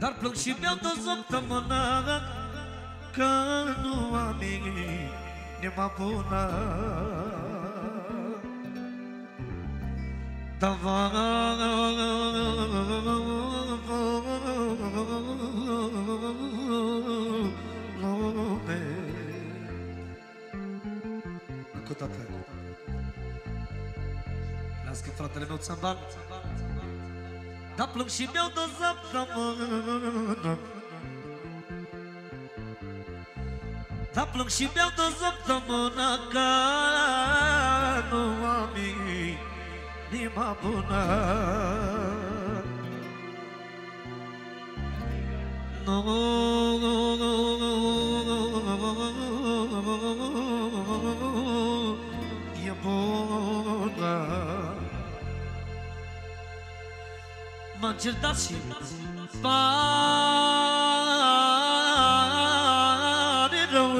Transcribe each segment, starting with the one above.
Dar plâng și beau de săptămână că nu am inima bună. Dar lume încă o dată. Las că fratele meu țambal. Dar plâng și beau de săptămână. Dar plâng și beau de săptămână că nu am inima bună. E bună. M-am certat și pare rău.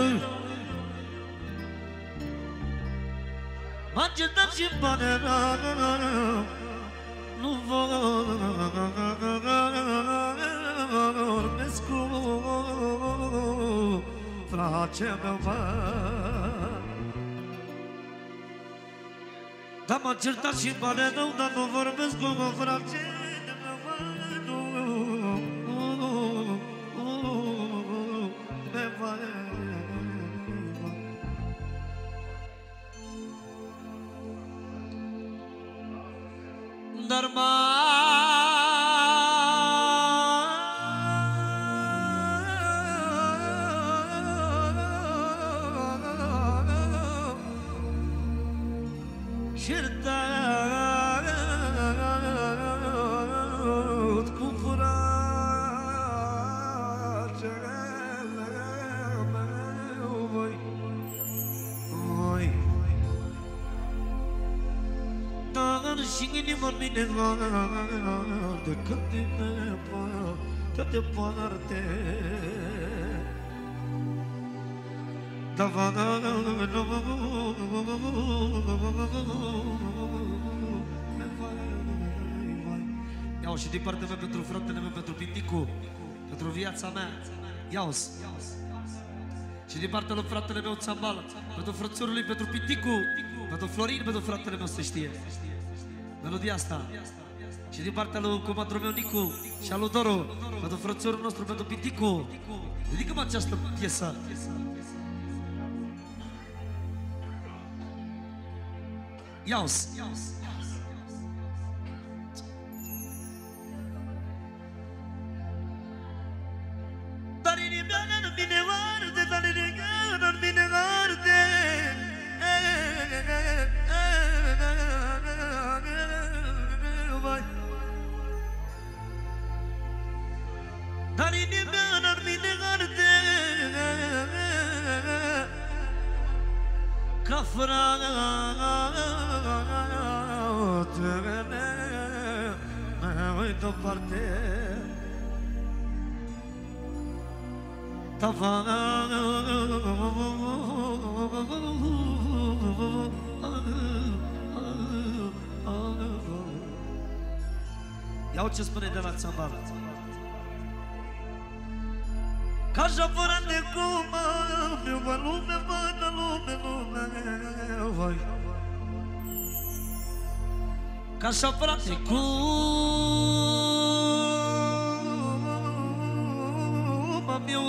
M-am certat și pare rău. Nu vorbesc cu frate meu, dar m-am certat și pare rău, dar nu vorbesc cu frate. Dar certat cu fratele meu, voi. Dar și inima mine de cât de departe. Iau și din partea mea pentru fratele meu, pentru Pinticu, pentru viața mea. Iau-s. Și din partea lui fratele meu Țambal, pentru frățiorul lui, pentru Pinticu, pentru Florin, pentru fratele meu să știe melodia asta. Și din partea lui comadrul meu Nicu și al lui Doru, pentru frățiorul nostru, pentru Pinticu. Ridică-mă această piesă. Iau-s. Dar inima în mine arde, dar inima în mine arde. Dar inima în mine arde ca fratele meu departe. Iau ce spune de la Țambal. Ca așa fără de cum mă lume, văd lume, vai. Ca așa frate cum am eu.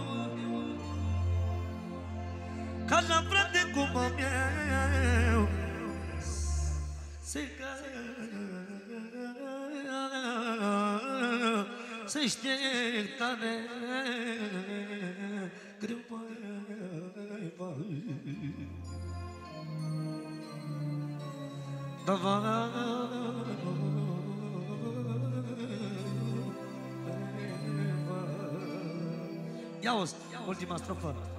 Ca așa frate cum am eu. Se știe tare greu, Ia-o, ultima strofă.